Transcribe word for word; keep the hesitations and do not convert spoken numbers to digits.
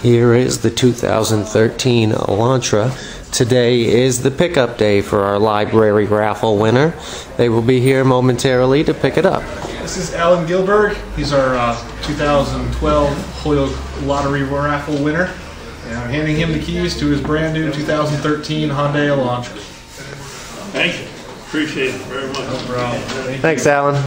Here is the two thousand thirteen Elantra. Today is the pickup day for our library raffle winner. They will be here momentarily to pick it up. This is Alan Gilberg. He's our uh, two thousand twelve Holyoke lottery raffle winner. And I'm handing him the keys to his brand new two thousand thirteen Hyundai Elantra. Thank you. Appreciate it very much. No problem. Thanks, Alan.